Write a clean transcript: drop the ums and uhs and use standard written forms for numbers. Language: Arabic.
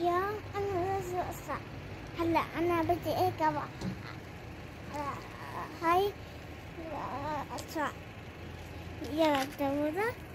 يا أنا لازم أسرع. هلا أنا بدي أركب هاي أسرع. يلا دورة.